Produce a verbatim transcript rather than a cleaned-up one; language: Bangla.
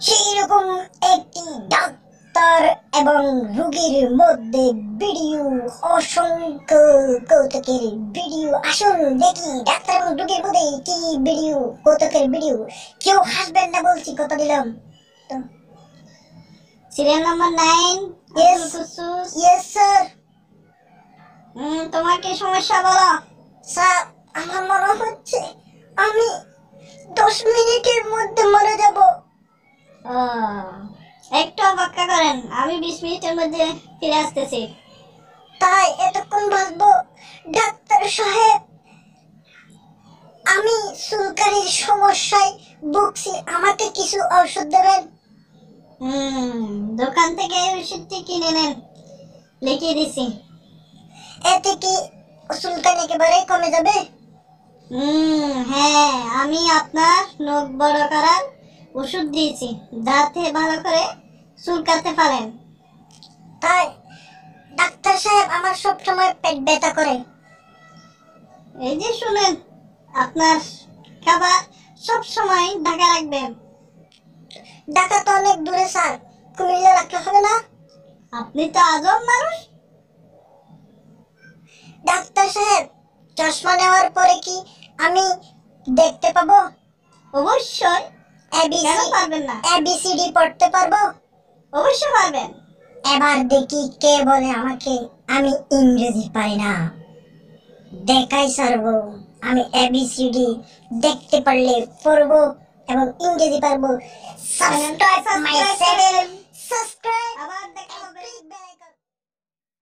সেই রকম একটি ডাক্তার এবং রোগীর মধ্যে ভিডিও, অসংখ্য কৌতুকের ভিডিও। আসুন দেখি ডাক্তার এবং রোগীর মধ্যে কি ভিডিও, কৌতুকের ভিডিও। কেউ হাসবেন না বলছি, কথা দিলাম। Serial number nine. Yes. Yes sir. হুম তোমার কি সমস্যা বলো? স্যার, আমার মনে হচ্ছে আমি দশ মিনিটের মধ্যে মরে যাব। ও, একটু অপেক্ষা করেন, আমি বিশ মিনিটের মধ্যে ফিরে আসতেছি। তাই এতক্ষণ ভাববো? ডাক্তার সাহেব, আমি চুলকানির সমস্যায় ভুগছি, আমাকে কিছু ঔষধ দেবেন? হুম দোকান থেকে ওষুধটি কিনে নেন, লিখিয়ে দিছি। এতে কি চুলকানি একেবারে কমে যাবে? হুম হ্যাঁ, আমি আপনার নখ বড় করার ওষুধ দিয়েছি, যাতে ভালো করে চুলকাতে পারেন। তাই ডাক্তার সাহেব, আমার সব সময় পেট ব্যথা করে। এই যে শুনেন, আপনার খাবার সব সময় ঢাকা রাখবেন। ঢাকা তো অনেক দূরে স্যার, কুমিল্লা রাখলে হবে না? আপনি তো আজব মানুষ। ডাক্তার সাহেব, চশমা নেওয়ার পরে কি আমি দেখতে পাবো? অবশ্যই। কেন পারবেন না? এবিসিডি পড়তে পারবো? অবশ্যই পারবেন। এবার দেখি কে বলে আমাকে আমি ইংরেজি পারি না। দেখাই সারবো, আমি এবিসিডি দেখতে পারলে পড়বো এবং ইংরেজি পারবো। Subscribe my channel, subscribe. আবার দেখা হবে।